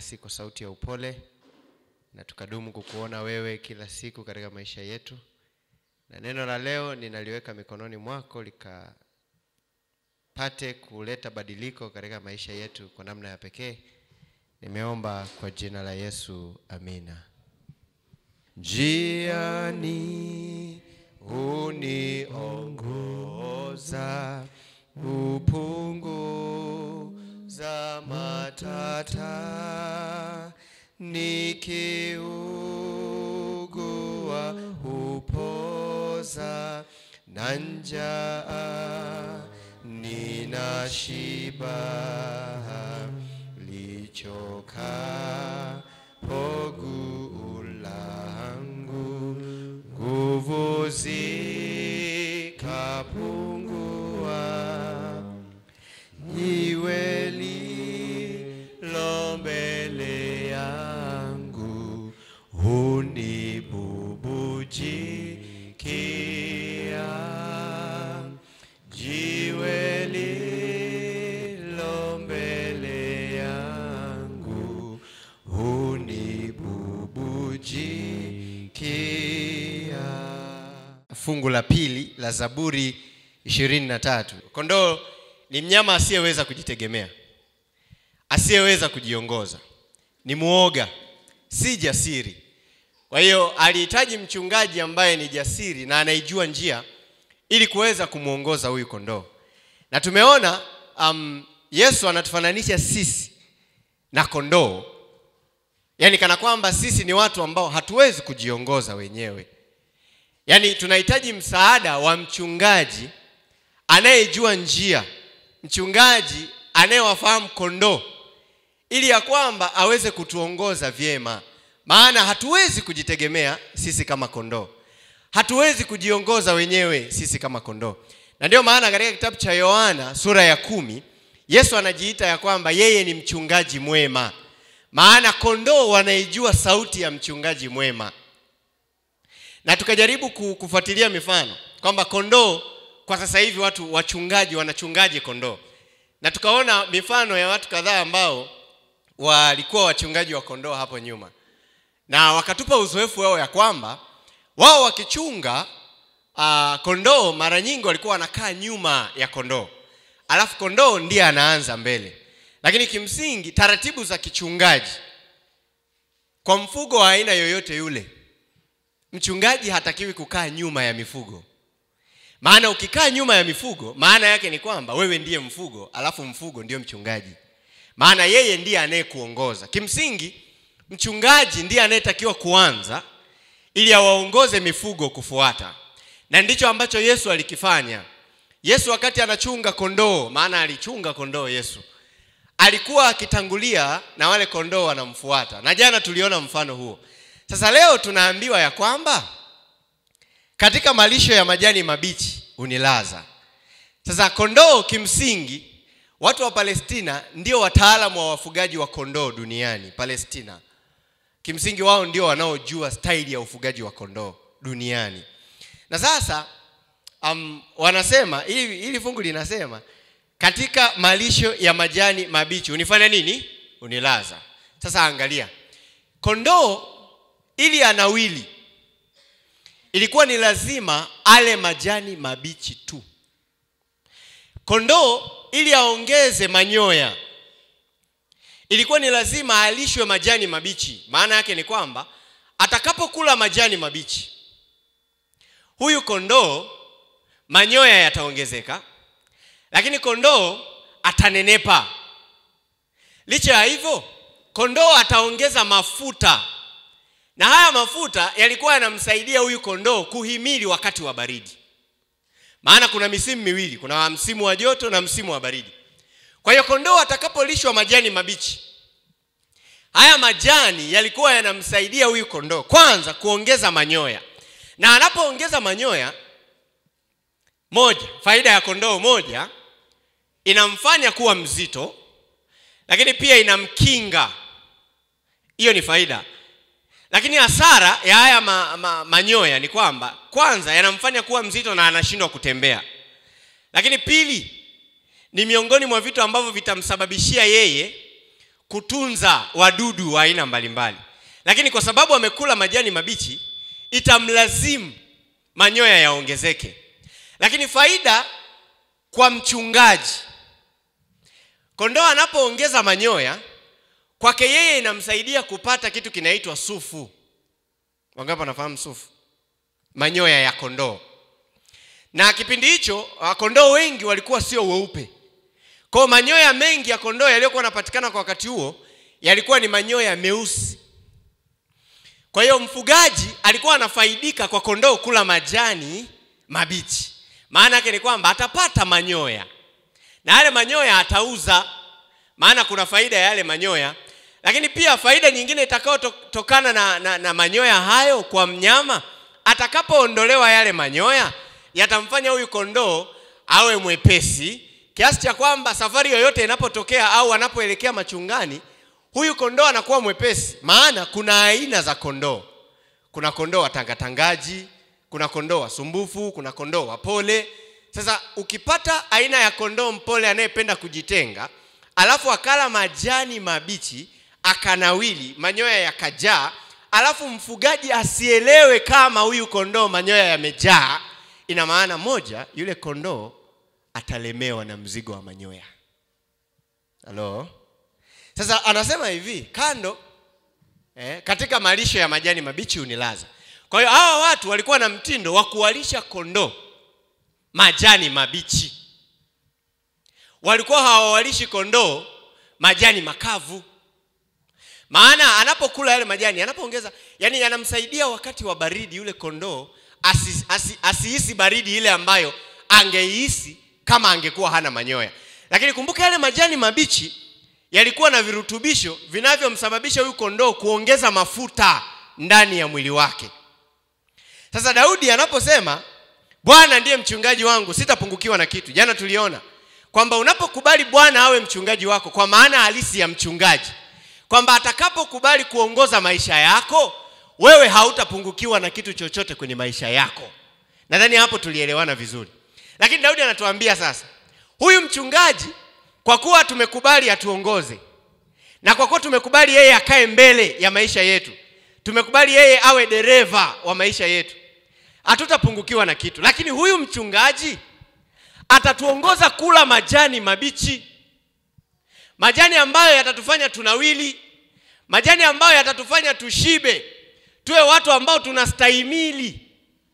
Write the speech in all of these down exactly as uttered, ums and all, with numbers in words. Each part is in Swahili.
nasi kwa sauti ya upole, na tukadumu kukuona wewe kila siku katika maisha yetu. Na neno la leo ninaliweka mikononi mwako likapate kuleta badiliko katika maisha yetu kwa namna ya pekee. Nimeomba kwa jina la Yesu, amina. Njiani uniongoza, upunguza matata, nikiugua upoza, na njaa ninashiba, lichoka pogu langu, nguvu zikapungua, iwe lilo mbele yangu, unibubujikia, jiwe lilo mbele yangu, unibubujikia. Fungu la pili la Zaburi ishirini na tatu. Kondoo ni mnyama asiyeweza kujitegemea, asiyeweza kujiongoza, ni muoga, si jasiri. Kwa hiyo alihitaji mchungaji ambaye ni jasiri na anaijua njia ili kuweza kumuongoza huyu kondoo. Na tumeona um, Yesu anatufananisha sisi na kondoo. Yaani kana kwamba sisi ni watu ambao hatuwezi kujiongoza wenyewe. Yaani tunahitaji msaada wa mchungaji anayejua njia, mchungaji anayewafahamu kondoo, ili ya kwamba aweze kutuongoza vyema. Maana hatuwezi kujitegemea sisi kama kondoo, hatuwezi kujiongoza wenyewe sisi kama kondoo. Na ndio maana katika kitabu cha Yohana sura ya kumi, Yesu anajiita ya kwamba yeye ni mchungaji mwema. Maana kondoo wanaijua sauti ya mchungaji mwema. Na tukajaribu kufuatilia mifano kwamba kondoo kwa sasa hivi watu wachungaji wanachungaje kondoo. Na tukaona mifano ya watu kadhaa ambao walikuwa wachungaji wa kondoo hapo nyuma. Na wakatupa uzoefu wao ya kwamba wao wakichunga uh, kondoo mara nyingi walikuwa wanakaa nyuma ya kondoo, alafu kondoo ndiye anaanza mbele. Lakini kimsingi taratibu za kichungaji kwa mfugo wa aina yoyote yule, mchungaji hatakiwi kukaa nyuma ya mifugo. Maana ukikaa nyuma ya mifugo, maana yake ni kwamba wewe ndiye mfugo, alafu mfugo ndiye mchungaji. Maana yeye ndiye anayekuongoza. Kimsingi mchungaji ndiye anayetakiwa kuanza ili awaongoze mifugo kufuata. Na ndicho ambacho Yesu alikifanya. Yesu wakati anachunga kondoo, maana alichunga kondoo Yesu, alikuwa akitangulia na wale kondoo wanamfuata. Na jana tuliona mfano huo. Sasa leo tunaambiwa ya kwamba katika malisho ya majani mabichi unilaza. Sasa kondoo kimsingi, watu wa Palestina ndio wataalamu wa wafugaji wa kondoo duniani. Palestina kimsingi wao ndio wanaojua staili ya ufugaji wa kondoo duniani. Na sasa um, wanasema hili hili fungu linasema katika malisho ya majani mabichi unifanya nini? Unilaza. Sasa angalia, kondoo ili anawili ilikuwa ni lazima ale majani mabichi tu. Kondoo ili aongeze manyoya ilikuwa ni lazima alishwe majani mabichi. Maana yake ni kwamba atakapokula majani mabichi, huyu kondoo manyoya yataongezeka, lakini kondoo atanenepa. Licha ya hivyo, kondoo ataongeza mafuta. Na haya mafuta yalikuwa yanamsaidia huyu kondoo kuhimili wakati wa baridi. Maana kuna misimu miwili, kuna msimu wa joto na msimu wa baridi. Kwa hiyo kondoo atakapolishwa majani mabichi, haya majani yalikuwa yanamsaidia huyu kondoo kwanza kuongeza manyoya. Na anapoongeza manyoya, moja, faida ya kondoo moja, inamfanya kuwa mzito, lakini pia inamkinga. Hiyo ni faida. Lakini hasara ya haya ma, ma, manyoya ni kwamba kwanza yanamfanya kuwa mzito na anashindwa kutembea. Lakini pili, ni miongoni mwa vitu ambavyo vitamsababishia yeye kutunza wadudu wa aina mbalimbali. Lakini kwa sababu amekula majani mabichi, itamlazimu manyoya yaongezeke. Lakini faida kwa mchungaji, kondoo anapoongeza manyoya, kwake yeye inamsaidia kupata kitu kinaitwa sufu. Wangapi wanafahamu sufu? Manyoya ya kondoo. Na kipindi hicho kondoo wengi walikuwa sio weupe. Kwa manyoya mengi ya kondoo yaliyokuwa yanapatikana kwa wakati huo yalikuwa ni manyoya meusi. Kwa hiyo mfugaji alikuwa anafaidika kwa kondoo kula majani mabichi. Maana yake ni kwamba atapata manyoya. Na yale manyoya atauza. Maana kuna faida ya yale manyoya. Lakini pia faida nyingine itakayotokana na, na, na manyoya hayo kwa mnyama, atakapoondolewa yale manyoya, yatamfanya huyu kondoo awe mwepesi, kiasi cha kwamba safari yoyote inapotokea au anapoelekea machungani, huyu kondoo anakuwa mwepesi. Maana kuna aina za kondoo. Kuna kondoo watangatangaji, kuna kondoo wasumbufu, kuna kondoo wapole. Sasa ukipata aina ya kondoo mpole anayependa kujitenga, alafu akala majani mabichi, akanawili, manyoya yakajaa, alafu mfugaji asielewe kama huyu kondoo manyoya yamejaa, ina maana moja, yule kondoo atalemewa na mzigo wa manyoya. Halo? Sasa anasema hivi, kando eh, katika malisho ya majani mabichi unilaza. Kwa hiyo hawa watu walikuwa na mtindo wa kuwalisha kondoo majani mabichi. Walikuwa hawawalishi kondoo majani makavu. Maana anapokula yale majani, anapoongeza, yani yanamsaidia wakati wa baridi yule kondoo asihisi asi, asi baridi ile ambayo angeihisi kama angekuwa hana manyoya. Lakini kumbuka yale majani mabichi yalikuwa na virutubisho vinavyomsababisha huyu kondoo kuongeza mafuta ndani ya mwili wake. Sasa Daudi anaposema, Bwana ndiye mchungaji wangu, sitapungukiwa na kitu. Jana tuliona kwamba unapokubali Bwana awe mchungaji wako, kwa maana halisi ya mchungaji, kwamba atakapokubali kuongoza maisha yako, wewe hautapungukiwa na kitu chochote kwenye maisha yako. Nadhani hapo tulielewana vizuri. Lakini Daudi anatuambia sasa, huyu mchungaji, kwa kuwa tumekubali atuongoze, na kwa kuwa tumekubali yeye akae mbele ya maisha yetu, tumekubali yeye awe dereva wa maisha yetu, hatutapungukiwa na kitu. Lakini huyu mchungaji atatuongoza kula majani mabichi, majani ambayo yatatufanya tunawili, majani ambayo yatatufanya tushibe, tuwe watu ambao tunastahimili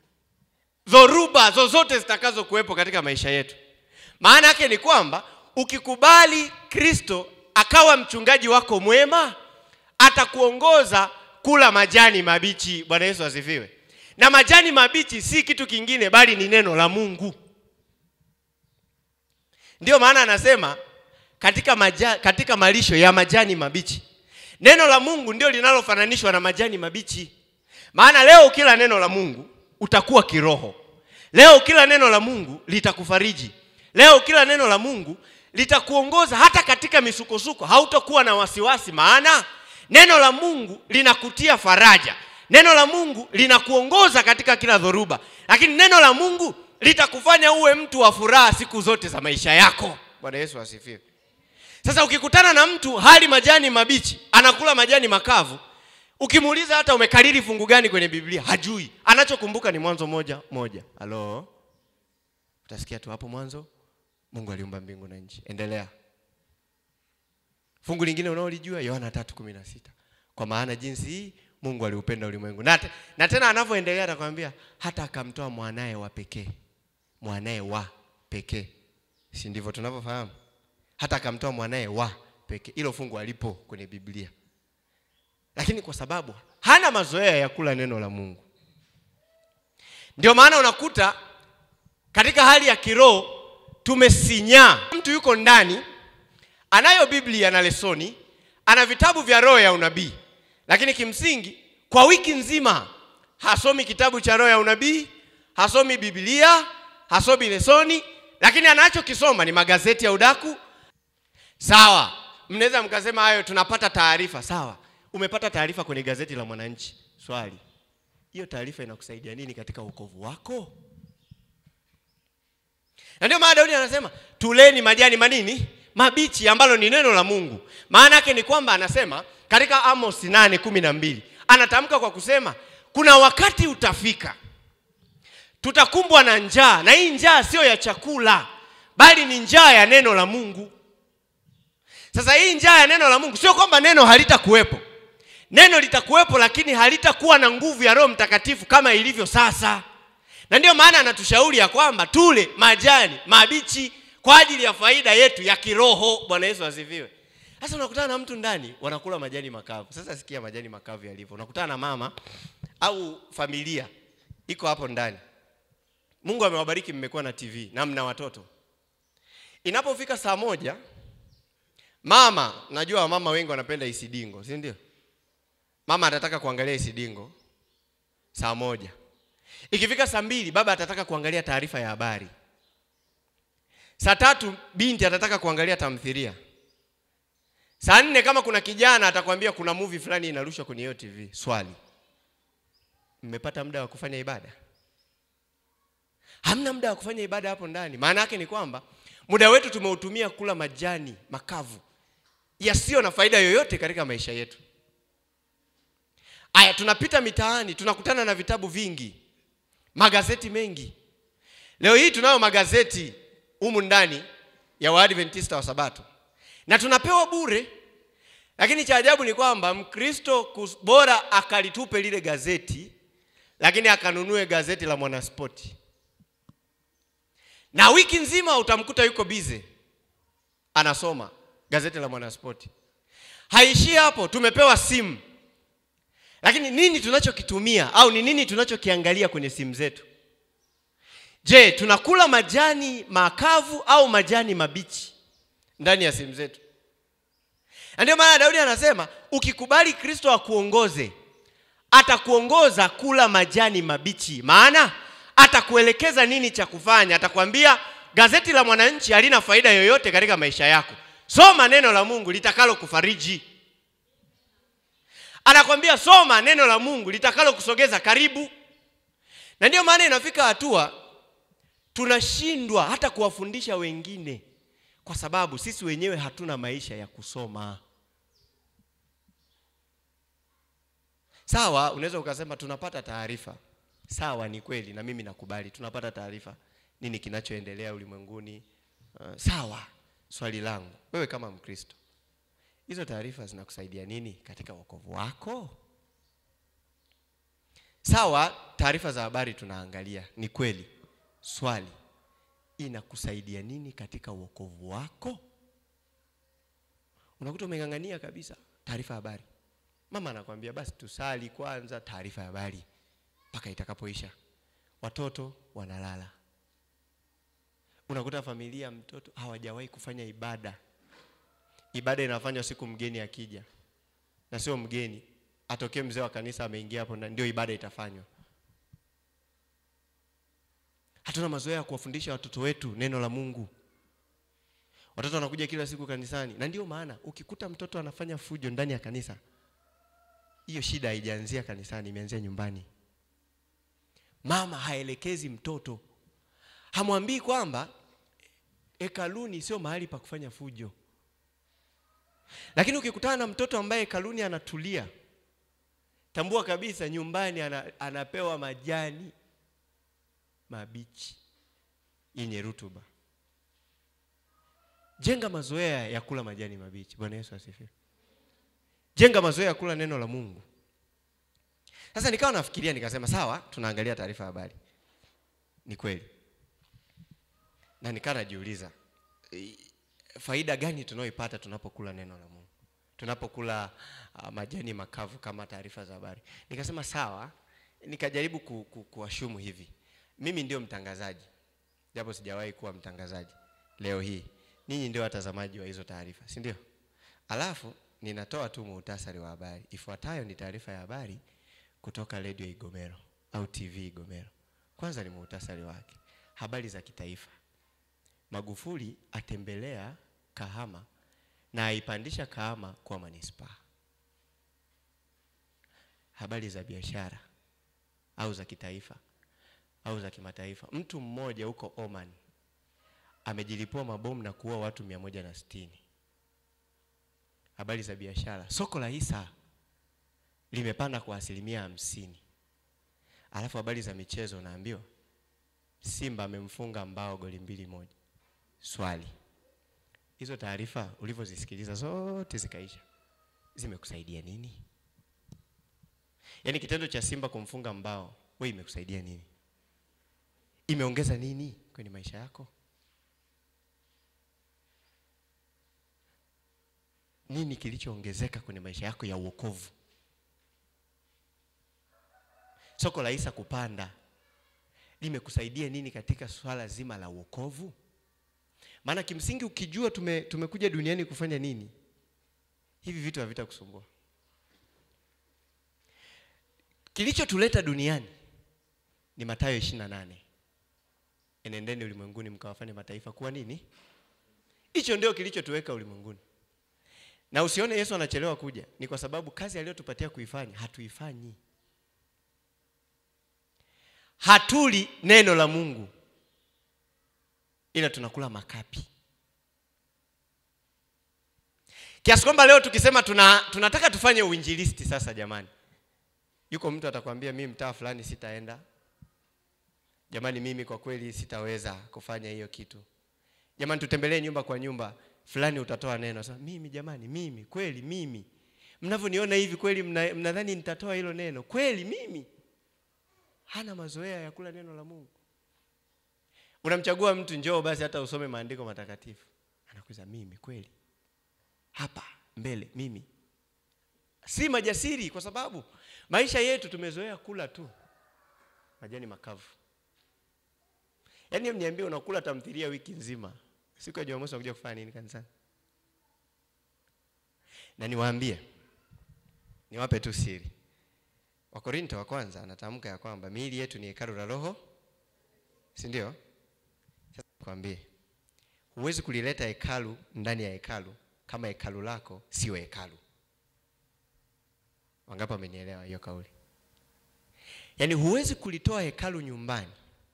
dhoruba zozote zitakazo kuwepo katika maisha yetu. Maana yake ni kwamba ukikubali Kristo akawa mchungaji wako mwema, atakuongoza kula majani mabichi. Bwana Yesu asifiwe. Na majani mabichi si kitu kingine bali ni neno la Mungu. Ndio maana anasema katika maja, katika malisho ya majani mabichi, neno la Mungu ndio linalofananishwa na majani mabichi. Maana leo kila neno la Mungu utakuwa kiroho. Leo kila neno la Mungu litakufariji. Leo kila neno la Mungu litakuongoza hata katika misukosuko, hautakuwa na wasiwasi. Maana neno la Mungu linakutia faraja. Neno la Mungu linakuongoza katika kila dhoruba. Lakini neno la Mungu litakufanya uwe mtu wa furaha siku zote za maisha yako. Bwana Yesu asifiwe. Sasa ukikutana na mtu hali majani mabichi, anakula majani makavu, ukimuuliza hata umekariri fungu gani kwenye Biblia, hajui. Anachokumbuka ni Mwanzo moja moja. Halo? Utasikia tu hapo mwanzo Mungu aliumba mbingu na nchi. Endelea. Fungu lingine unaolijua Yohana tatu kumi na sita. Kwa maana jinsi hii Mungu aliupenda ulimwengu. Na, na tena anavyoendelea atakwambia hata akamtoa mwanae wa pekee. Mwanae wa pekee. Si ndivyo tunavyofahamu? Hata akamtoa mwanae wa pekee. Hilo fungu alipo kwenye Biblia. Lakini kwa sababu hana mazoea ya kula neno la Mungu, ndio maana unakuta katika hali ya kiroho tumesinya. Mtu yuko ndani, anayo Biblia na lesoni, ana vitabu vya roho ya unabii, lakini kimsingi kwa wiki nzima hasomi kitabu cha roho ya unabii, hasomi Biblia, hasomi lesoni, lakini anachokisoma ni magazeti ya udaku. Sawa, mnaweza mkasema hayo tunapata taarifa. Sawa, umepata taarifa kwenye gazeti la Mwananchi. Swali, hiyo taarifa inakusaidia nini katika wokovu wako? Na ndio maana Daudi anasema tuleni majani manini mabichi ambalo ni neno la Mungu. Maana yake ni kwamba anasema katika Amos nane kumi na mbili anatamka kwa kusema kuna wakati utafika tutakumbwa na njaa, na hii njaa sio ya chakula bali ni njaa ya neno la Mungu. Sasa hii njaa ya neno la Mungu sio kwamba neno halitakuwepo. Neno litakuwepo, lakini halitakuwa na nguvu ya Roho Mtakatifu kama ilivyo sasa. Na ndio maana anatushauri ya kwamba tule majani mabichi kwa ajili ya faida yetu ya kiroho. Bwana Yesu asifiwe. Sasa unakutana na mtu ndani wanakula majani makavu. Sasa sikia majani makavu yalivyo. Unakutana na mama au familia iko hapo ndani. Mungu amewabariki, mmekuwa na T V na mna watoto. Inapofika saa moja, mama, najua mama wengi wanapenda isidingo, si ndio? Mama atataka kuangalia isidingo saa moja. Ikifika saa mbili, baba atataka kuangalia taarifa ya habari. Saa tatu, binti atataka kuangalia tamthilia. Saa nne, kama kuna kijana atakwambia kuna movie fulani inarushwa kwenye hiyo T V. Swali, mmepata muda wa kufanya ibada? Hamna muda wa kufanya ibada hapo ndani. Maana yake ni kwamba muda wetu tumeutumia kula majani makavu yasiyo na faida yoyote katika maisha yetu. Aya, tunapita mitaani, tunakutana na vitabu vingi, magazeti mengi. Leo hii tunayo magazeti humu ndani ya Waadventista wa Sabato, na tunapewa bure. Lakini cha ajabu ni kwamba Mkristo bora akalitupe lile gazeti, lakini akanunue gazeti la Mwanaspoti. Na wiki nzima utamkuta yuko busy anasoma gazeti la Mwanaspoti. Haishi hapo, tumepewa simu. Lakini nini tunachokitumia au ni nini tunachokiangalia kwenye simu zetu? Je, tunakula majani makavu au majani mabichi ndani ya simu zetu? Ndio maana Daudi anasema ukikubali Kristo akuongoze, atakuongoza kula majani mabichi. Maana atakuelekeza nini cha kufanya. Atakwambia gazeti la Mwananchi halina faida yoyote katika maisha yako. Soma neno la Mungu litakalo kufariji. Anakwambia soma neno la Mungu litakalo kusogeza karibu. Na ndio maana inafika hatua tunashindwa hata kuwafundisha wengine kwa sababu sisi wenyewe hatuna maisha ya kusoma. Sawa, unaweza ukasema tunapata taarifa. Sawa, ni kweli na mimi nakubali. Tunapata taarifa nini kinachoendelea ulimwenguni. Uh, sawa. Swali langu, wewe kama Mkristo, hizo taarifa zinakusaidia nini katika wokovu wako? Sawa, taarifa za habari tunaangalia, ni kweli. Swali, inakusaidia nini katika wokovu wako? Unakuta umengangania kabisa taarifa ya habari. Mama anakuambia basi tusali kwanza, taarifa ya habari mpaka itakapoisha. Watoto wanalala. Unakuta familia, mtoto hawajawahi kufanya ibada. Ibada inafanywa siku mgeni akija. Na sio mgeni, atokee mzee wa kanisa ameingia hapo na ndio ibada itafanywa. Hatuna mazoea ya kuwafundisha watoto wetu neno la Mungu. Watoto wanakuja kila siku kanisani, na ndio maana ukikuta mtoto anafanya fujo ndani ya kanisa, hiyo shida haijaanzia kanisani, imeanzia nyumbani. Mama haelekezi mtoto. Hamwambii kwamba hekaluni sio mahali pa kufanya fujo. Lakini ukikutana na mtoto ambaye hekaluni anatulia, tambua kabisa nyumbani anapewa majani mabichi yenye rutuba. Jenga mazoea ya kula majani mabichi. Bwana Yesu asifiwe. Jenga mazoea ya kula neno la Mungu. Sasa nikawa nafikiria nikasema sawa, tunaangalia taarifa ya habari. Ni kweli. Na nikawa najiuliza faida gani tunayoipata tunapokula neno la Mungu? Tunapokula uh, majani makavu kama taarifa za habari. Nikasema sawa, nikajaribu ku, ku, kuashumu hivi. Mimi ndio mtangazaji, japo sijawahi kuwa mtangazaji. Leo hii ninyi ndio watazamaji wa hizo taarifa, si ndio? Alafu ninatoa tu muhtasari wa habari. Ifuatayo ni taarifa ya habari kutoka Radio Igomero au T V Igomero. Kwanza ni muhtasari wake. Habari za kitaifa. Magufuli atembelea Kahama na aipandisha Kahama kwa manispaa. Habari za biashara au za kitaifa au za kimataifa. Mtu mmoja huko Oman amejilipua mabomu na kuua watu mia moja na sitini. Habari za biashara, soko la hisa limepanda kwa asilimia hamsini. Alafu habari za michezo naambiwa Simba amemfunga Mbao goli mbili moja. Swali, hizo taarifa ulivyozisikiliza zote zikaisha, zimekusaidia nini? Yaani kitendo cha Simba kumfunga Mbao, wewe imekusaidia nini? Imeongeza nini kwenye maisha yako? Nini kilichoongezeka kwenye maisha yako ya wokovu? Soko la hisa kupanda limekusaidia nini katika swala zima la wokovu? Maana kimsingi ukijua tume, tumekuja duniani kufanya nini, hivi vitu havitakusumbua. Kilichotuleta duniani ni Mathayo ishirini na nane. Enendeni ulimwenguni mkawafanye mataifa kuwa nini? Hicho ndio kilichotuweka ulimwenguni. Na usione Yesu anachelewa kuja, ni kwa sababu kazi aliyotupatia kuifanya hatuifanyi. Hatuli neno la Mungu, ila tunakula makapi. Kiasi kwamba leo tukisema tuna, tunataka tufanye uinjilisti sasa jamani, yuko mtu atakwambia mimi mtaa fulani sitaenda. Jamani mimi kwa kweli sitaweza kufanya hiyo kitu. Jamani tutembelee nyumba kwa nyumba, fulani utatoa neno. Sasa mimi jamani, mimi kweli mimi. Mnavyoniona hivi kweli mnadhani mna nitatoa hilo neno? Kweli mimi. Hana mazoea ya kula neno la Mungu. Unamchagua mtu njoo basi hata usome maandiko matakatifu. Anakuza mimi kweli. Hapa mbele mimi. Si majasiri, kwa sababu maisha yetu tumezoea kula tu majani makavu. Yaani mniambie unakula tamthilia wiki nzima, siku ya Jumamosi unakuja kufanya nini kanisani? Na niwaambie, niwape tu siri. Wakorintho wa kwanza anatamka ya kwamba miili yetu ni hekalu la Roho, si ndio? Sasa nikwambie, huwezi kulileta hekalu ndani ya hekalu kama hekalu lako sio hekalu. Wangapi wamenielewa hiyo kauli? Yaani huwezi kulitoa hekalu nyumbani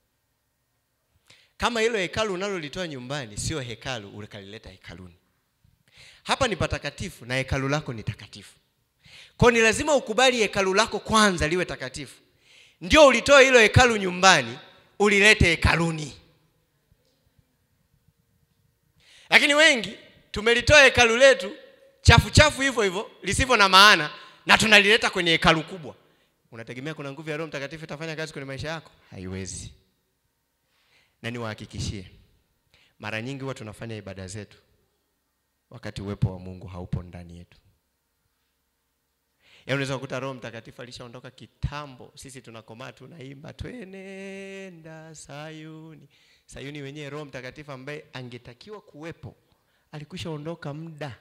kama hilo hekalu unalolitoa nyumbani sio hekalu ulikalileta hekaluni. Hapa ni patakatifu na hekalu lako ni takatifu. Kwa ni lazima ukubali hekalu lako kwanza liwe takatifu, ndio ulitoe hilo hekalu nyumbani ulilete hekaluni. Lakini wengi tumelitoa hekalu letu chafu chafu hivyo hivyo lisivyo na maana na tunalileta kwenye hekalu kubwa. Unategemea kuna nguvu ya Roho Mtakatifu itafanya kazi kwenye maisha yako? Haiwezi. Na niwahakikishie, mara nyingi huwa tunafanya ibada zetu wakati uwepo wa Mungu haupo ndani yetu. Yaani unaweza kukuta Roho Mtakatifu alishaondoka kitambo, sisi tunakomaa tunaimba twenenda Sayuni. Sayuni wenyewe Roho Mtakatifu ambaye angetakiwa kuwepo alikwisha ondoka muda.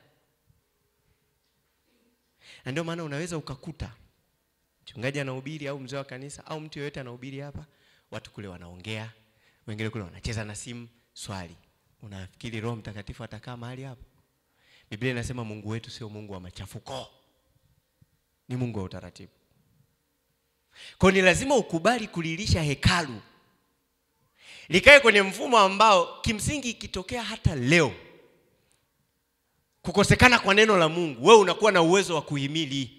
Na ndio maana unaweza ukakuta mchungaji anahubiri au mzee wa kanisa au mtu yeyote anahubiri hapa, watu kule wanaongea, wengine kule wanacheza na simu. Swali, unafikiri Roho Mtakatifu atakaa mahali hapo? Biblia inasema Mungu wetu sio Mungu wa machafuko, ni Mungu wa utaratibu. Kwa ni lazima ukubali kulilisha hekalu likae kwenye mfumo ambao kimsingi ikitokea hata leo kukosekana kwa neno la Mungu, wewe unakuwa na uwezo wa kuhimili.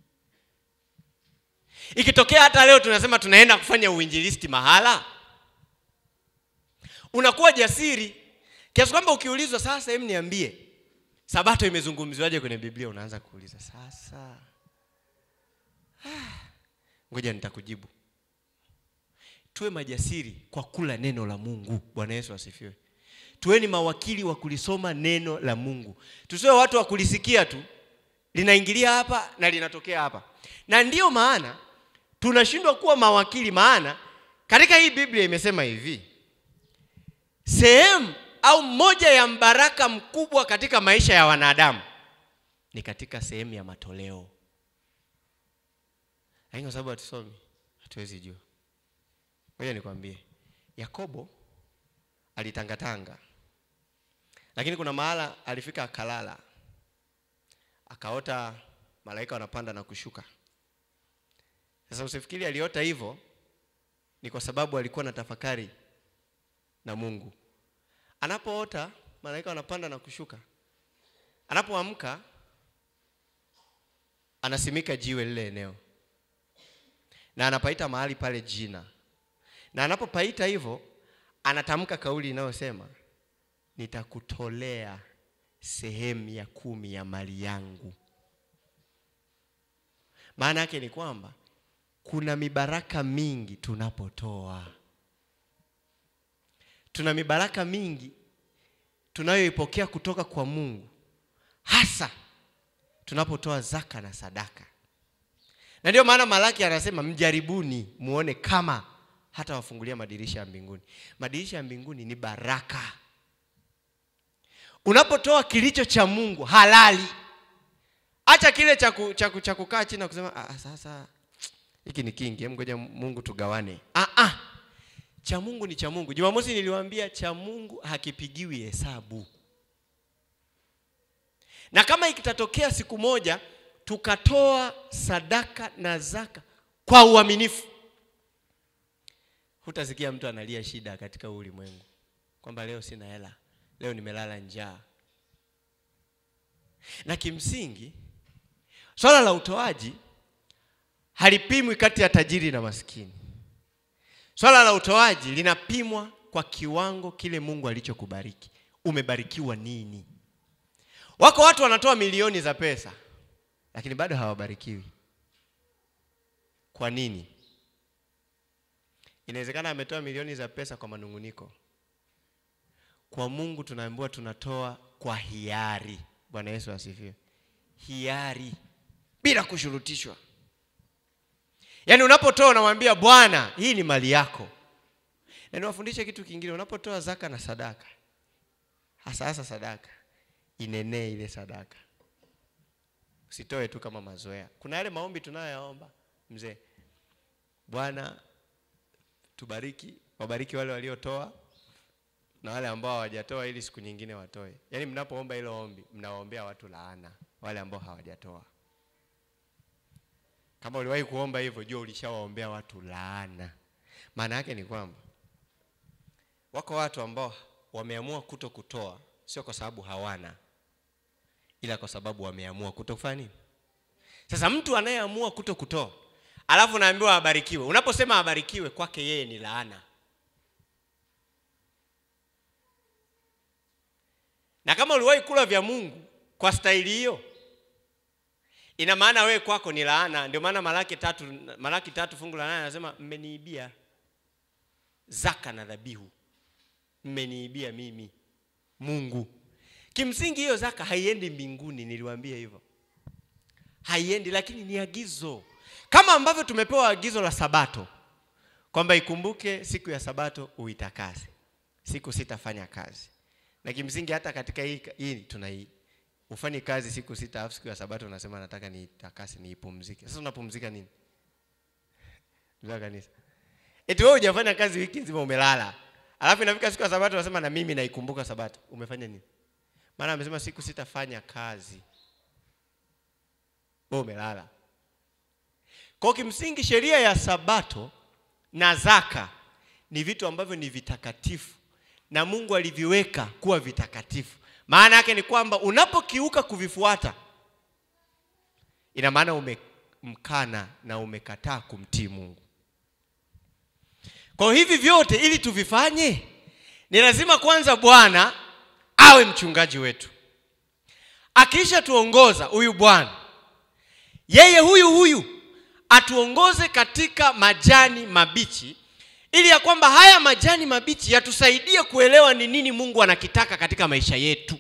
Ikitokea hata leo tunasema tunaenda kufanya uinjilisti mahala, unakuwa jasiri kiasi kwamba ukiulizwa sasa hebu niambie Sabato imezungumziwaje kwenye Biblia, unaanza kuuliza sasa. Ngoja nitakujibu. Tuwe majasiri kwa kula neno la Mungu. Bwana Yesu asifiwe. Tuweni mawakili wa kulisoma neno la Mungu. Tusiwe watu wa kulisikia tu, linaingilia hapa na linatokea hapa. Na ndio maana tunashindwa kuwa mawakili, maana katika hii Biblia imesema hivi, sehemu au moja ya mbaraka mkubwa katika maisha ya wanadamu ni katika sehemu ya matoleo. Lakini kwa sababu hatusomi, hatuwezi jua. Ngoja nikwambie, Yakobo alitangatanga, lakini kuna mahala alifika akalala, akaota malaika wanapanda na kushuka. Sasa usifikiri aliota hivyo ni kwa sababu alikuwa na tafakari na Mungu. Anapoota, malaika wanapanda na kushuka. Anapoamka, anasimika jiwe lile eneo. Na anapaita mahali pale jina. Na anapopaita hivyo, anatamka kauli inayosema, nitakutolea sehemu ya kumi ya mali yangu. Maana yake ni kwamba kuna mibaraka mingi tunapotoa. Tuna mibaraka mingi tunayoipokea kutoka kwa Mungu, hasa tunapotoa zaka na sadaka. Na ndio maana Malaki anasema mjaribuni muone kama hata wafungulia madirisha ya mbinguni. Madirisha ya mbinguni ni baraka. Unapotoa kilicho cha Mungu halali, acha kile cha cha kukaa chini na kusema ah, sasa hiki ni kingi, hebu ngoja Mungu tugawane. Ah ah. Cha Mungu ni cha Mungu. Jumamosi niliwaambia cha Mungu hakipigiwi hesabu. Na kama ikitatokea siku moja tukatoa sadaka na zaka kwa uaminifu, hutasikia mtu analia shida katika ulimwengu kwamba leo sina hela, leo nimelala njaa. Na kimsingi swala la utoaji halipimwi kati ya tajiri na maskini. Swala la utoaji linapimwa kwa kiwango kile Mungu alichokubariki. Umebarikiwa nini? Wako watu wanatoa milioni za pesa lakini bado hawabarikiwi. Kwa nini? Inawezekana ametoa milioni za pesa kwa manunguniko. Kwa Mungu tunaambiwa tunatoa kwa hiari. Bwana Yesu asifiwe. Hiari, bila kushurutishwa. Yaani unapotoa unamwambia Bwana, hii ni mali yako. Na niwafundishe kitu kingine, unapotoa zaka na sadaka, hasa hasa sadaka, inenee ile sadaka. Usitoe tu kama mazoea. Kuna yale maombi tunayoyaomba, mzee, Bwana tubariki, wabariki wale waliotoa na wale ambao hawajatoa ili siku nyingine watoe. Yaani mnapoomba hilo ombi, mnawaombea watu laana, wale ambao hawajatoa. Kama uliwahi kuomba hivyo, jua ulishawaombea watu laana. Maana yake ni kwamba wako watu ambao wameamua kuto kutoa, sio kwa sababu hawana, ila kwa sababu wameamua kutofanya nini? Sasa mtu anayeamua kuto kutoa, alafu naambiwa abarikiwe. Unaposema abarikiwe, kwake yeye ni laana. Na kama uliwahi kula vya Mungu kwa staili hiyo, ina maana wewe kwako ni laana. Ndio maana Malaki tatu, Malaki tatu fungu la nane anasema mmeniibia zaka na dhabihu. Mmeniibia mimi Mungu. Kimsingi hiyo zaka haiendi mbinguni, niliwaambia hivyo. Haiendi, lakini ni agizo. Kama ambavyo tumepewa agizo la Sabato kwamba ikumbuke siku ya Sabato uitakase. Siku sitafanya kazi. Na kimsingi hata katika hii hii tunai ufanye kazi siku sita, alafu siku ya Sabato unasema nataka niitakase, niipumzike. Sasa unapumzika nini? Ndio kanisa. Eti wewe hujafanya kazi wiki nzima umelala. Alafu inafika siku ya Sabato unasema na mimi naikumbuka Sabato. Umefanya nini? Maana amesema siku sitafanya kazi. Wewe umelala. Kwa kimsingi sheria ya Sabato na zaka ni vitu ambavyo ni vitakatifu na Mungu aliviweka kuwa vitakatifu. Maana yake ni kwamba unapokiuka kuvifuata, ina maana umemkana na umekataa kumtii Mungu. Kwa hivi vyote ili tuvifanye, ni lazima kwanza Bwana awe mchungaji wetu. Akisha tuongoza huyu Bwana, yeye huyu huyu atuongoze katika majani mabichi, ili ya kwamba haya majani mabichi yatusaidie kuelewa ni nini Mungu anakitaka katika maisha yetu.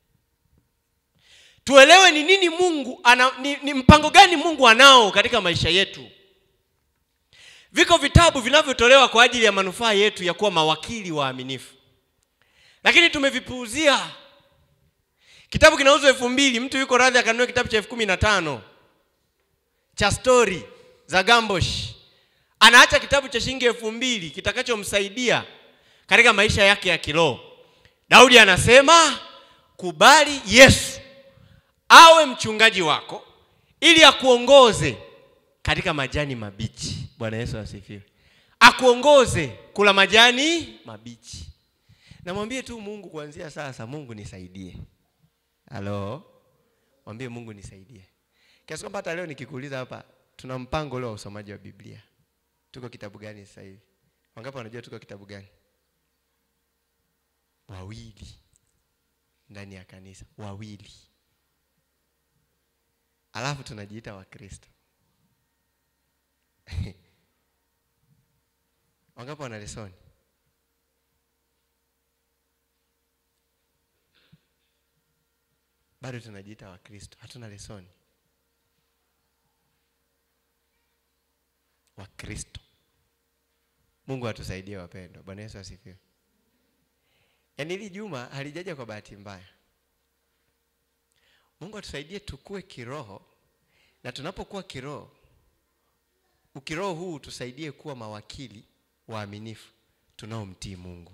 Tuelewe ni nini Mungu ana, ni, ni mpango gani Mungu anao katika maisha yetu. Viko vitabu vinavyotolewa kwa ajili ya manufaa yetu ya kuwa mawakili waaminifu, lakini tumevipuuzia. Kitabu kinauzwa elfu mbili, mtu yuko radhi akanunua kitabu cha elfu kumi na tano cha story za Gambosh. Anaacha kitabu cha shilingi elfu mbili kitakachomsaidia katika maisha yake ya kiroho. Daudi anasema kubali Yesu awe mchungaji wako ili akuongoze katika majani mabichi. Bwana Yesu asifiwe. Akuongoze kula majani mabichi. Na mwambie tu Mungu kuanzia sasa, Mungu nisaidie. Halo? Mwambie Mungu nisaidie. Kiasi kwamba hata leo nikikuuliza hapa, tuna mpango leo wa usomaji wa Biblia. Tuko kitabu gani sasa hivi? Wangapi wanajua tuko kitabu gani? Wawili. Ndani ya kanisa, wawili. Alafu tunajiita wa Kristo. Wangapi wana lesoni? Bado tunajiita wa Kristo, hatuna lesoni. Wa Kristo. Mungu atusaidie wapendwa. Bwana Yesu asifiwe. Yaani hili juma halijaja kwa bahati mbaya. Mungu atusaidie tukue kiroho, na tunapokuwa kiroho, ukiroho huu tusaidie kuwa mawakili waaminifu tunaomtii Mungu.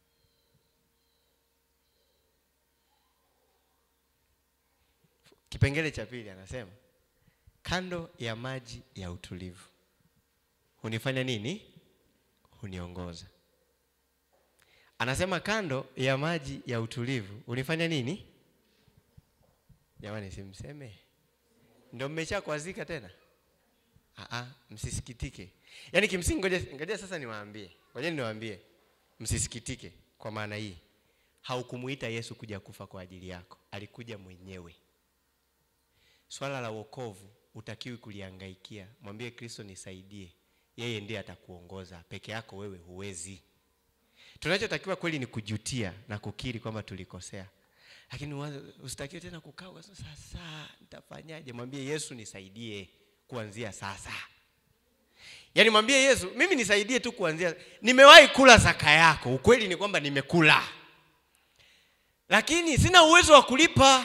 Kipengele cha pili anasema, kando ya maji ya utulivu hunifanya nini? Huniongoza. Anasema kando ya maji ya utulivu hunifanya nini? Jamani simseme. Ndio mmeshakwazika tena? Ah ah, msisikitike. Yaani kimsingi ngoja ngoja sasa niwaambie. Ngoja niwaambie. Msisikitike kwa maana hii. Haukumuita Yesu kuja kufa kwa ajili yako. Alikuja mwenyewe. Swala la wokovu utakiwi kuliangaikia. Mwambie Kristo nisaidie. Yeye ndiye atakuongoza. Peke yako wewe huwezi. Tunachotakiwa kweli ni kujutia na kukiri kwamba tulikosea. Lakini usitakiwe tena kukaa sasa nitafanyaje? Mwambie Yesu nisaidie kuanzia sasa. Yaani mwambie Yesu, mimi nisaidie tu kuanzia. Nimewahi kula zaka yako. Ukweli ni kwamba nimekula. Lakini sina uwezo wa kulipa.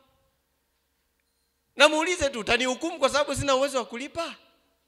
Na muulize tu, utanihukumu kwa sababu sina uwezo wa kulipa?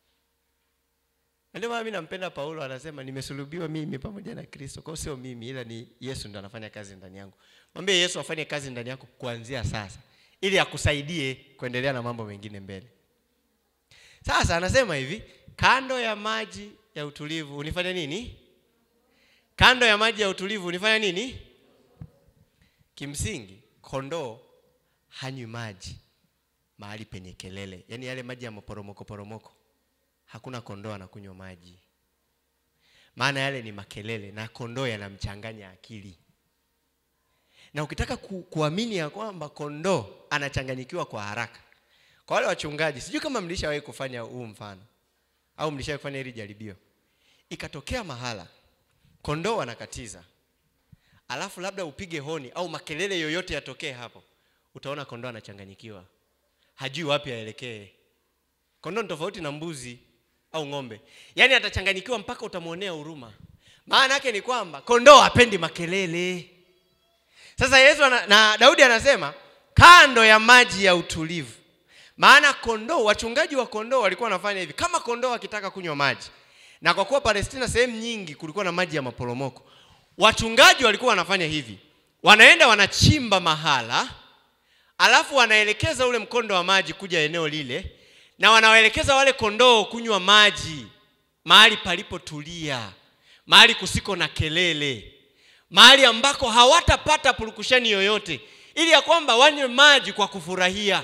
Ndio maana mimi nampenda Paulo, anasema nimesulubiwa mimi pamoja na Kristo. Kwa hiyo sio mimi ila ni Yesu ndiye anafanya kazi ndani yangu. Mwambie Yesu afanye kazi ndani yako kuanzia sasa ili akusaidie kuendelea na mambo mengine mbele. Sasa anasema hivi, kando ya maji ya utulivu unifanya nini? Kando ya maji ya utulivu unifanya nini? Kimsingi kondoo hanywi maji mahali penye kelele. Yaani yale maji ya maporomoko poromoko. Hakuna kondoo anakunywa maji. Maana yale ni makelele na kondoo yanamchanganya akili. Na ukitaka ku, kuamini ya kwamba kondoo anachanganyikiwa kwa haraka. Kwa wale wachungaji, sijui kama mlishawahi kufanya huu mfano au mlishawahi kufanya hili jaribio. Ikatokea mahala kondoo anakatiza. Alafu labda upige honi au makelele yoyote yatokee hapo. Utaona kondoo anachanganyikiwa. Hajui wapi aelekee. Kondoo ni tofauti na mbuzi au ng'ombe. Yaani atachanganyikiwa mpaka utamuonea huruma. Maana yake ni kwamba kondoo hapendi makelele. Sasa Yesu ana, na Daudi anasema kando ya maji ya utulivu. Maana kondoo, wachungaji wa kondoo walikuwa wanafanya hivi. Kama kondoo akitaka kunywa maji, na kwa kuwa Palestina sehemu nyingi kulikuwa na maji ya maporomoko, wachungaji walikuwa wanafanya hivi. Wanaenda wanachimba mahala, alafu wanaelekeza ule mkondo wa maji kuja eneo lile, na wanawaelekeza wale kondoo kunywa maji mahali palipotulia, mahali kusiko na kelele, mahali ambako hawatapata purukushani yoyote, ili ya kwamba wanywe maji kwa kufurahia.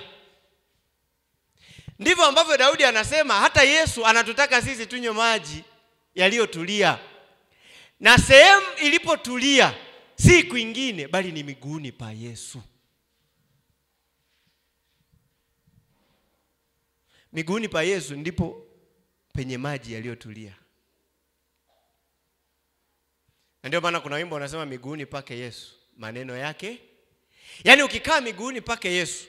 Ndivyo ambavyo Daudi anasema hata Yesu anatutaka sisi tunywe maji yaliyotulia. Na sehemu ilipotulia si kwingine bali ni miguuni pa Yesu. Miguuni pa Yesu ndipo penye maji yaliyotulia. Ndio maana kuna wimbo unasema miguuni pake Yesu, maneno yake. Yaani ukikaa miguuni pake Yesu,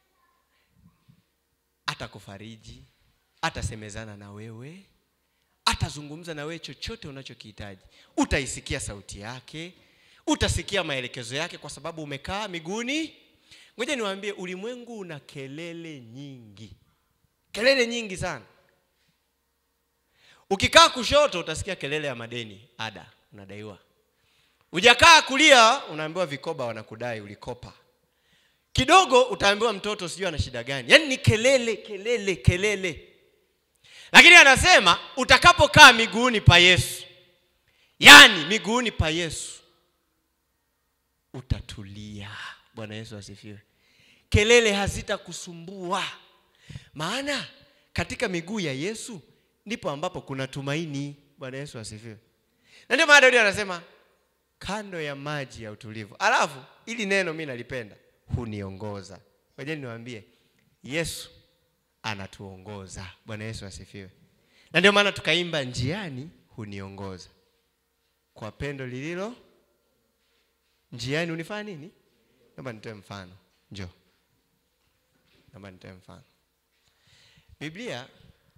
atakufariji, atasemezana na wewe, atazungumza na wewe chochote unachokihitaji. Utaisikia sauti yake, utasikia maelekezo yake kwa sababu umekaa miguuni. Ngoja niwaambie, ulimwengu una kelele nyingi. Kelele nyingi sana. Ukikaa kushoto utasikia kelele ya madeni, ada, unadaiwa. Ujakaa kulia unaambiwa vikoba wanakudai ulikopa. Kidogo utaambiwa mtoto sijui ana shida gani. Yaani ni kelele, kelele, kelele. Lakini anasema utakapokaa miguuni pa Yesu. Yaani miguuni pa Yesu. utatulia. Bwana Yesu asifiwe. Kelele hazitakusumbua. Maana katika miguu ya Yesu ndipo ambapo kuna tumaini. Bwana Yesu asifiwe. Na ndio maana Daudi anasema kando ya maji ya utulivu. Alafu ili neno mimi nalipenda, huniongoza. Ngoja niwaambie, Yesu anatuongoza. Bwana Yesu asifiwe. Na ndio maana tukaimba njiani huniongoza. Kwa pendo lililo njiani unifanya nini? Naomba nitoe mfano. Njoo. Naomba nitoe mfano. Biblia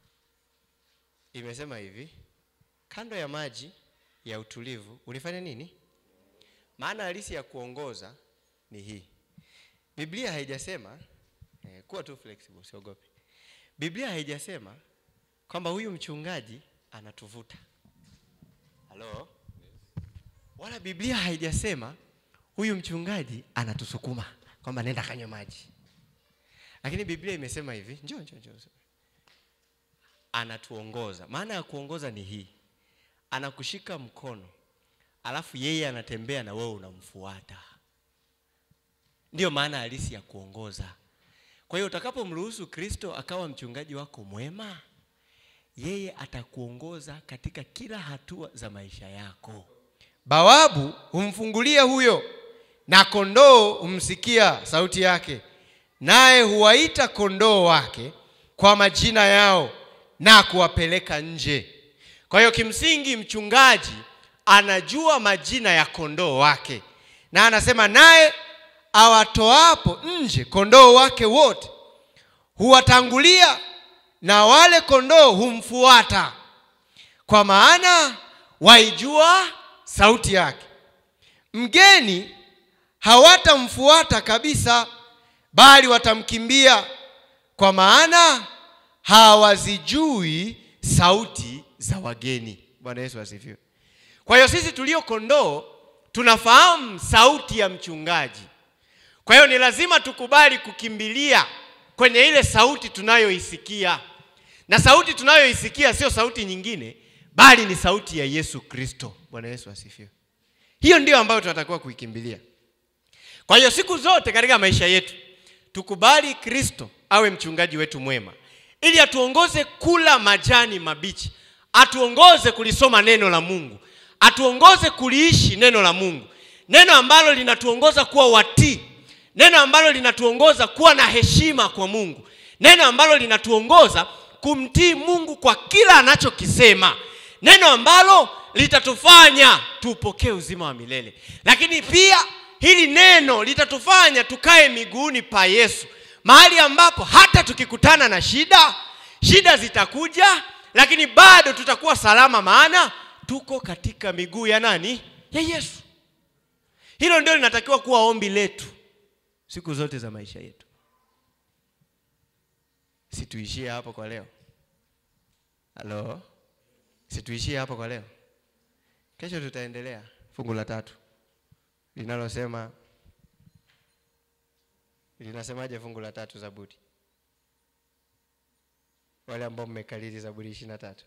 imesema hivi, kando ya maji ya utulivu unifanya nini? Maana halisi ya kuongoza ni hii. Biblia haijasema eh, kuwa tu flexible, usiogope. Biblia haijasema kwamba huyu mchungaji anatuvuta. Halo? Wala Biblia haijasema huyu mchungaji anatusukuma kwamba nenda kanywe maji. Lakini Biblia imesema hivi, njoo njoo njoo. Anatuongoza. Maana ya kuongoza ni hii. Anakushika mkono, alafu yeye anatembea na wewe unamfuata. Ndio maana halisi ya kuongoza. Kwa hiyo utakapomruhusu Kristo akawa mchungaji wako mwema, yeye atakuongoza katika kila hatua za maisha yako. Bawabu humfungulia huyo, na kondoo humsikia sauti yake, naye huwaita kondoo wake kwa majina yao na kuwapeleka nje. Kwa hiyo kimsingi mchungaji anajua majina ya kondoo wake, na anasema naye awatoapo nje kondoo wake wote huwatangulia, na wale kondoo humfuata, kwa maana waijua sauti yake. Mgeni hawatamfuata kabisa, bali watamkimbia, kwa maana hawazijui sauti za wageni. Bwana Yesu asifiwe. Kwa hiyo sisi tulio kondoo tunafahamu sauti ya mchungaji. Kwa hiyo ni lazima tukubali kukimbilia kwenye ile sauti tunayoisikia. Na sauti tunayoisikia sio sauti nyingine, bali ni sauti ya Yesu Kristo. Bwana Yesu asifiwe. Hiyo ndio ambayo tunatakiwa kuikimbilia. Kwa hiyo siku zote katika maisha yetu tukubali Kristo awe mchungaji wetu mwema, ili atuongoze kula majani mabichi, atuongoze kulisoma neno la Mungu, atuongoze kuliishi neno la Mungu, neno ambalo linatuongoza kuwa watii, neno ambalo linatuongoza kuwa na heshima kwa Mungu, neno ambalo linatuongoza kumtii Mungu kwa kila anachokisema, neno ambalo litatufanya tupokee uzima wa milele. Lakini pia hili neno litatufanya tukae miguuni pa Yesu, mahali ambapo hata tukikutana na shida, shida zitakuja, lakini bado tutakuwa salama, maana tuko katika miguu ya nani? Ya Yesu. Hilo ndio linatakiwa kuwa ombi letu siku zote za maisha yetu. Situishie hapo kwa leo. Halo? Situishie hapo kwa leo. Kesho tutaendelea fungu la tatu linalosema, linasemaje fungu la tatu Zaburi? Wale ambao mmekariri Zaburi ishirini na tatu.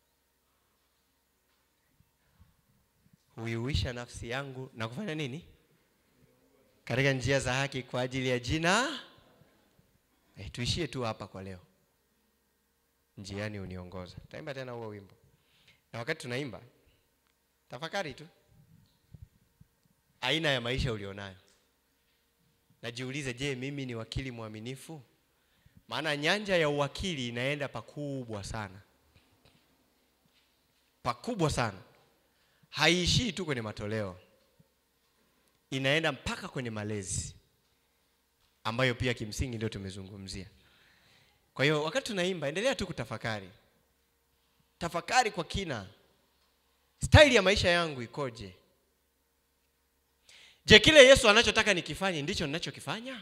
Huiuisha nafsi yangu na kufanya nini? Katika njia za haki kwa ajili ya jina. Eh, tuishie tu hapa kwa leo. Njiani uniongoza. Taimba tena huo wimbo. Na wakati tunaimba, tafakari tu aina ya maisha ulionayo. Najiulize, je, mimi ni wakili mwaminifu? Maana nyanja ya uwakili inaenda pakubwa sana. Pakubwa sana. Haiishii tu kwenye matoleo. Inaenda mpaka kwenye malezi, ambayo pia kimsingi ndio tumezungumzia. Kwa hiyo wakati tunaimba, endelea tu kutafakari. Tafakari kwa kina. Staili ya maisha yangu ikoje? Je, kile Yesu anachotaka nikifanye ndicho ninachokifanya?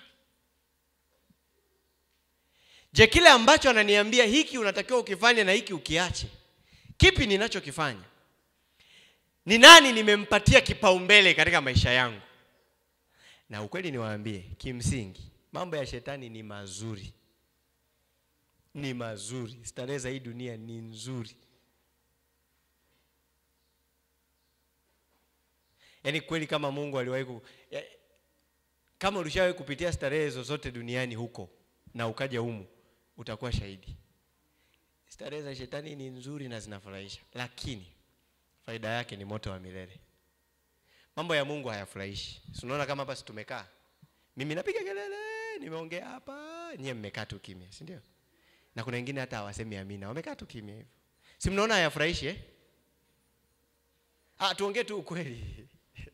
Je, kile ambacho ananiambia hiki unatakiwa ukifanye na hiki ukiache, kipi ninachokifanya? Ni nani nimempatia kipaumbele katika maisha yangu? Na ukweli niwaambie, kimsingi mambo ya shetani ni mazuri. Ni mazuri. Starehe za hii dunia ni nzuri. Yaani kweli kama Mungu aliwahi ku... Kama ulishawahi kupitia starehe zozote duniani huko na ukaja humu, utakuwa shahidi. Starehe za shetani ni nzuri na zinafurahisha, lakini faida yake ni moto wa milele. Mambo ya Mungu hayafurahishi. Unaona kama hapa tumekaa, mimi napiga kelele, nimeongea hapa, nyie mmekaa tu kimya, si ndio? Na kuna wengine hata hawasemi amina, wamekaa tu kimya hivyo. Si mnaona hayafurahishi eh? Ah, tuongee tu ukweli.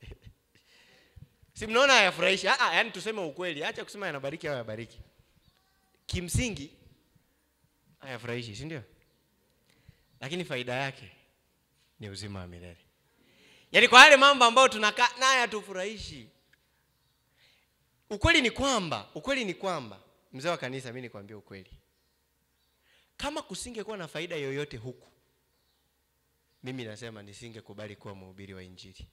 Si mnaona hayafurahishi? Ah, ah, yani tuseme ukweli. Acha kusema yanabariki au yabariki. Kimsingi hayafurahishi, si ndio? Lakini faida yake ni uzima wa milele. Yaani kwa yale mambo ambayo tunakaa naye hatufurahishi. Ukweli ni kwamba, ukweli ni kwamba, mzee wa kanisa, mimi nikwambia ukweli. Kama kusingekuwa na faida yoyote huku, mimi nasema nisingekubali kuwa mhubiri wa injili.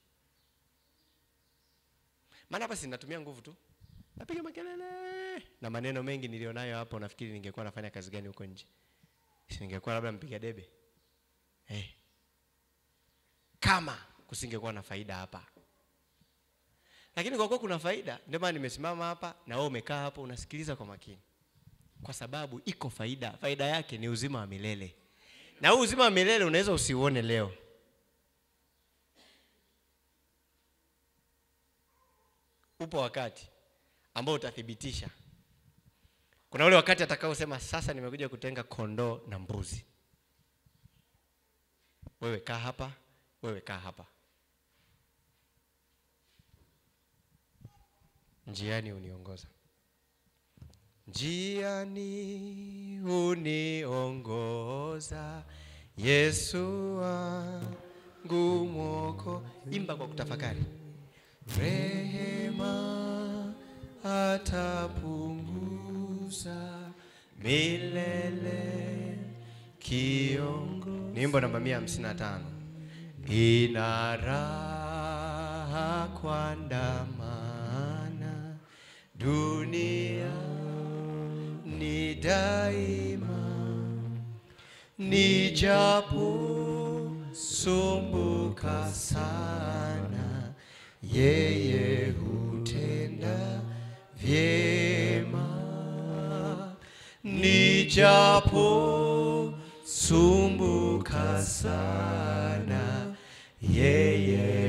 Maana hapa sinatumia nguvu tu. Napiga makelele na maneno mengi nilionayo hapo, nafikiri ningekuwa nafanya kazi gani huko nje? Ningekuwa labda mpiga debe. Eh. Hey. Kama kusingekuwa na faida hapa. Lakini kwa kuwa kuna faida, ndio maana nimesimama hapa na wewe umekaa hapo unasikiliza kwa makini. Kwa sababu iko faida. Faida yake ni uzima wa milele. Na huu uzima wa milele unaweza usiuone leo. Upo wakati ambao utathibitisha. Kuna ule wakati atakao sema sasa nimekuja kutenga kondoo na mbuzi. Wewe kaa hapa, wewe kaa hapa. Njiani uniongoza. Njiani uniongoza, Yesu wangu mwoko. Imba kwa kutafakari. Rehema atapunguza milele kiongo. Ni wimbo namba mia hamsini na tano. Ina raha kuandamana dunia ni daima, nijapo sumbuka sana, yeye hutenda vyema. Nijapo sumbuka sana, yeye